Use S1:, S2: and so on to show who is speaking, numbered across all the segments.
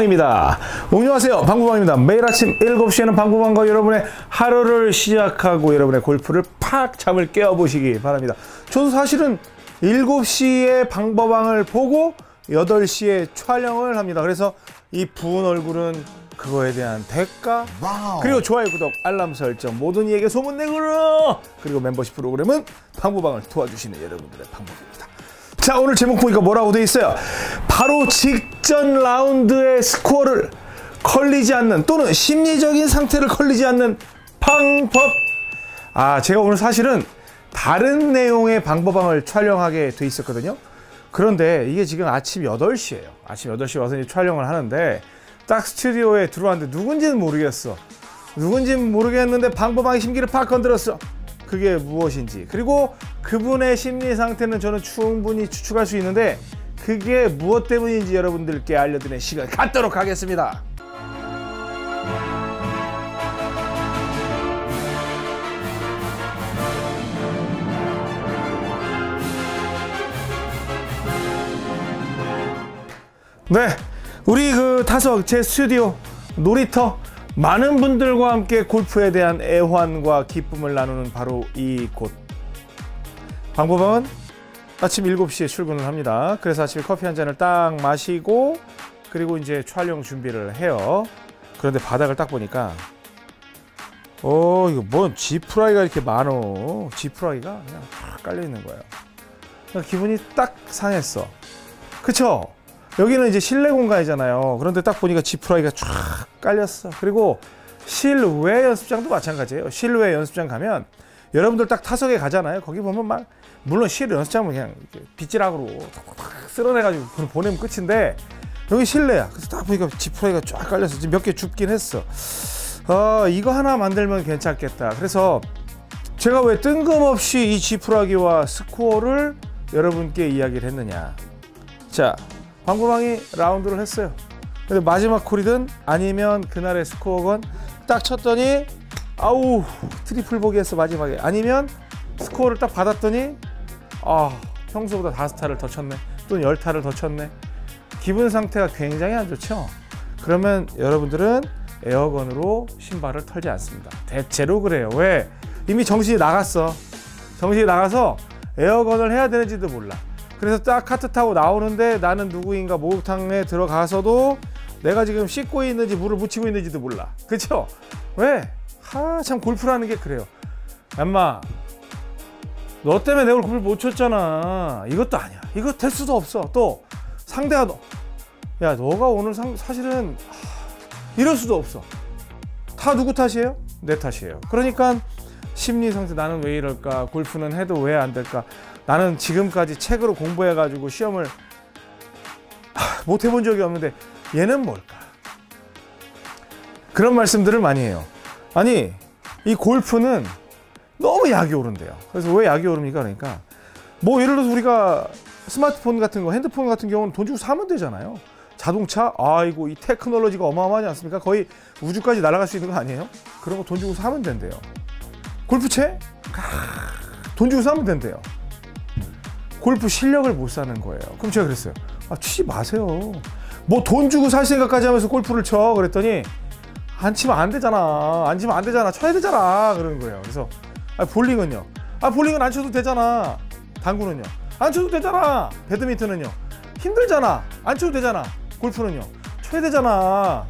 S1: 방구방입니다. 안녕하세요, 방구방입니다. 매일 아침 7시에는 방구방과 여러분의 하루를 시작하고 여러분의 골프를 팍 잠을 깨워보시기 바랍니다. 저도 사실은 7시에 방구방을 보고 8시에 촬영을 합니다. 그래서 이 부은 얼굴은 그거에 대한 대가, 그리고 좋아요, 구독, 알람 설정, 모든 이에게 소문내거라. 그리고 멤버십 프로그램은 방구방을 도와주시는 여러분들의 방법입니다. 자, 오늘 제목 보니까 뭐라고 돼 있어요? 바로 직전 라운드의 스코어를 걸리지 않는, 또는 심리적인 상태를 걸리지 않는 방법. 제가 오늘 사실은 다른 내용의 방법방을 촬영하게 돼 있었거든요. 그런데 이게 지금 아침 8시예요. 아침 8시에 와서 이제 촬영을 하는데 딱 스튜디오에 들어왔는데 누군지는 모르겠어. 누군지는 모르겠는데 방법방의 심기를 팍 건드렸어. 그게 무엇인지, 그리고 그분의 심리 상태는 저는 충분히 추측할 수 있는데 그게 무엇 때문인지 여러분들께 알려드리는 시간 갖도록 하겠습니다. 네, 우리 그 타석, 제 스튜디오, 놀이터, 많은 분들과 함께 골프에 대한 애환과 기쁨을 나누는 바로 이곳 방구방은 아침 7시에 출근을 합니다. 그래서 아침에 커피 한 잔을 딱 마시고 그리고 이제 촬영 준비를 해요. 그런데 바닥을 딱 보니까 이거 뭔 지푸라기가 이렇게 많어. 지푸라기가 그냥 쫙 깔려 있는 거예요. 그러니까 기분이 딱 상했어. 그쵸? 여기는 이제 실내 공간이잖아요. 그런데 딱 보니까 지푸라기가 쫙 깔렸어. 그리고 실외 연습장도 마찬가지예요. 실외 연습장 가면 여러분들 딱 타석에 가잖아요. 거기 보면 막, 물론 실외 연습장은 그냥 빗질하고 쓸어내가지고 보내면 끝인데 여기 실내야. 그래서 딱 보니까 지푸라기가 쫙 깔렸어. 지금 몇 개 줍긴 했어. 이거 하나 만들면 괜찮겠다. 그래서 제가 왜 뜬금없이 이 지푸라기와 스코어를 여러분께 이야기를 했느냐. 자, 방구방이 라운드를 했어요. 근데 마지막 콜이든 아니면 그날의 스코어건 딱 쳤더니 아우 트리플 보기했어 마지막에. 아니면 스코어를 딱 받았더니 평소보다 5타를 더 쳤네, 또는 10타를 더 쳤네. 기분 상태가 굉장히 안 좋죠. 그러면 여러분들은 에어건으로 신발을 털지 않습니다. 대체로 그래요. 왜? 이미 정신이 나갔어. 정신이 나가서 에어건을 해야 되는지도 몰라. 그래서 딱 카트 타고 나오는데 나는 누구인가 목욕탕에 들어가서도 내가 지금 씻고 있는지 물을 묻히고 있는지도 몰라. 그쵸? 왜? 참 골프라는 게 그래요. 엄마, 너 때문에 내가 오늘 골프 못 쳤잖아. 이것도 아니야. 이거 될 수도 없어. 또 상대가 야, 너가 오늘 사실은 이럴 수도 없어. 다 누구 탓이에요? 내 탓이에요. 그러니까 심리 상태, 나는 왜 이럴까? 골프는 해도 왜 안 될까? 나는 지금까지 책으로 공부해가지고 시험을 못 해본 적이 없는데 얘는 뭘까? 그런 말씀들을 많이 해요. 아니, 이 골프는 너무 약이 오른대요. 그래서 왜 약이 오릅니까? 그러니까 뭐 예를 들어서 우리가 스마트폰 같은 거, 핸드폰 같은 경우는 돈 주고 사면 되잖아요. 자동차, 아이고 이 테크놀로지가 어마어마하지 않습니까? 거의 우주까지 날아갈 수 있는 거 아니에요? 그런 거 돈 주고 사면 된대요. 골프채? 돈 주고 사면 된대요. 골프 실력을 못 사는 거예요. 그럼 제가 그랬어요. 치지 마세요. 뭐 돈 주고 살 생각까지 하면서 골프를 쳐. 그랬더니 안 치면 안 되잖아. 안 치면 안 되잖아. 쳐야 되잖아. 그러는 거예요. 그래서 볼링은요? 볼링은 안 쳐도 되잖아. 당구는요? 안 쳐도 되잖아. 배드민턴은요? 힘들잖아. 안 쳐도 되잖아. 골프는요? 쳐야 되잖아.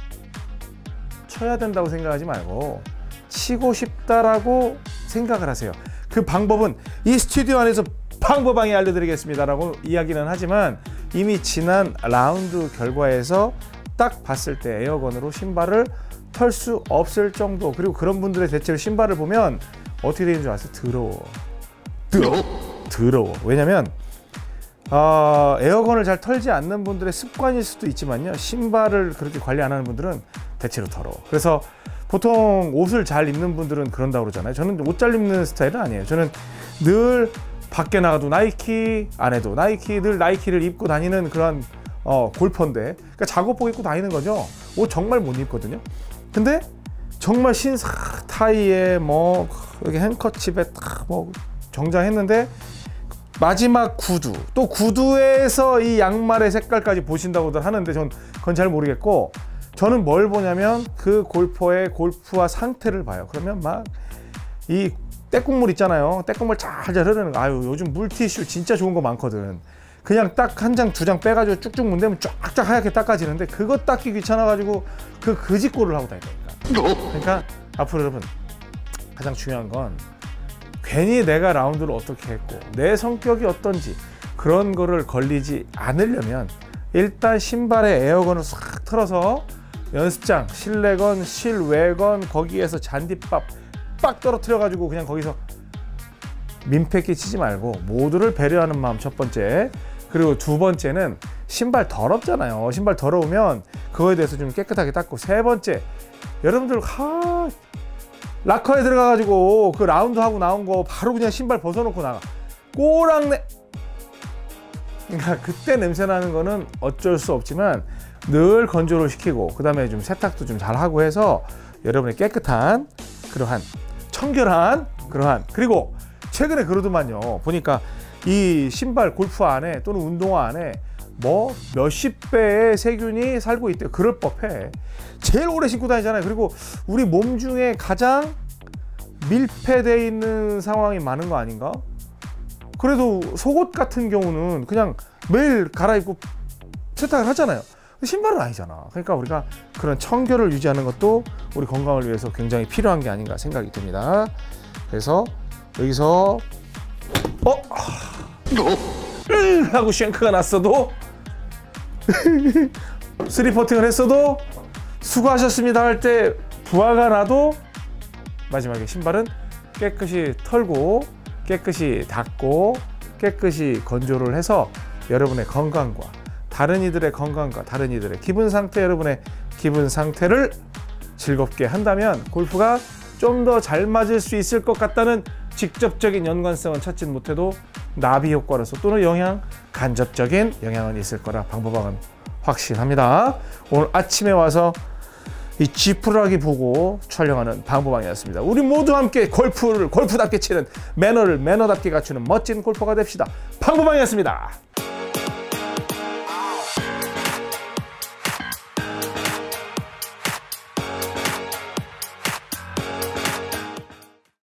S1: 쳐야 된다고 생각하지 말고 치고 싶다라고 생각을 하세요. 그 방법은 이 스튜디오 안에서 방법방에 알려드리겠습니다라고 이야기는 하지만 이미 지난 라운드 결과에서 딱 봤을 때 에어건으로 신발을 털 수 없을 정도. 그리고 그런 분들의 대체로 신발을 보면 어떻게 되는 줄 아세요? 더러워. 왜냐면 에어건을 잘 털지 않는 분들의 습관일 수도 있지만요, 신발을 그렇게 관리 안 하는 분들은 대체로 더러워. 그래서 보통 옷을 잘 입는 분들은 그런다고 그러잖아요. 저는 옷 잘 입는 스타일은 아니에요. 저는 늘 밖에 나가도 나이키, 안에도 나이키, 늘 나이키를 입고 다니는 그런 골퍼인데, 그러니까 작업복 입고 다니는 거죠. 옷 정말 못 입거든요. 근데 정말 신사 타이에 뭐 여기 행커칩에 딱 뭐 정장했는데 마지막 구두, 또 구두에서 이 양말의 색깔까지 보신다고들 하는데 전 그건 잘 모르겠고, 저는 뭘 보냐면 그 골퍼의 골프화 상태를 봐요. 그러면 막 이 때국물 있잖아요. 때국물 잘잘 흐르는 거. 아유, 요즘 물티슈 진짜 좋은 거 많거든. 그냥 딱 한 장, 두 장 빼가지고 쭉쭉 문대면 쫙쫙 하얗게 닦아지는데, 그거 닦기 귀찮아가지고 그 거짓골을 하고 다닌다니까. 그러니까 앞으로 여러분, 가장 중요한 건 괜히 내가 라운드를 어떻게 했고 내 성격이 어떤지 그런 거를 걸리지 않으려면 일단 신발에 에어건을 싹 틀어서 연습장, 실내건 실외건 거기에서 잔디밥 빡 떨어뜨려 가지고 그냥 거기서 민폐 끼치지 말고 모두를 배려하는 마음, 첫 번째. 그리고 두 번째는 신발 더럽잖아요. 신발 더러우면 그거에 대해서 좀 깨끗하게 닦고, 세 번째, 여러분들 락커에 들어가 가지고 그 라운드 하고 나온 거 바로 그냥 신발 벗어놓고 나가. 꼬랑내. 그러니까 그때 냄새 나는 거는 어쩔 수 없지만 늘 건조를 시키고, 그 다음에 좀 세탁도 좀 잘 하고 해서 여러분의 깨끗한, 그러한 청결한, 그러한, 그리고 최근에 그러더만요. 보니까 이 신발 골프화 안에 또는 운동화 안에 뭐 몇십 배의 세균이 살고 있대요. 그럴 법해. 제일 오래 신고 다니잖아요. 그리고 우리 몸 중에 가장 밀폐되어 있는 상황이 많은 거 아닌가? 그래도 속옷 같은 경우는 그냥 매일 갈아입고 세탁을 하잖아요. 신발은 아니잖아. 그러니까 우리가 그런 청결을 유지하는 것도 우리 건강을 위해서 굉장히 필요한 게 아닌가 생각이 듭니다. 그래서 여기서 하고 쉔크가 났어도 스리퍼팅을 했어도 수고하셨습니다 할 때 부하가 나도 마지막에 신발은 깨끗이 털고 깨끗이 닦고 깨끗이 건조를 해서 여러분의 건강과 다른 이들의 건강과 다른 이들의 기분 상태, 여러분의 기분 상태를 즐겁게 한다면 골프가 좀 더 잘 맞을 수 있을 것 같다는 직접적인 연관성은 찾진 못해도 나비 효과로서 또는 간접적인 영향은 있을 거라 방법은 확실합니다. 오늘 아침에 와서 이 지푸라기 보고 촬영하는 방법방이었습니다. 우리 모두 함께 골프를 골프답게 치는 매너를 매너답게 갖추는 멋진 골퍼가 됩시다. 방법방이었습니다.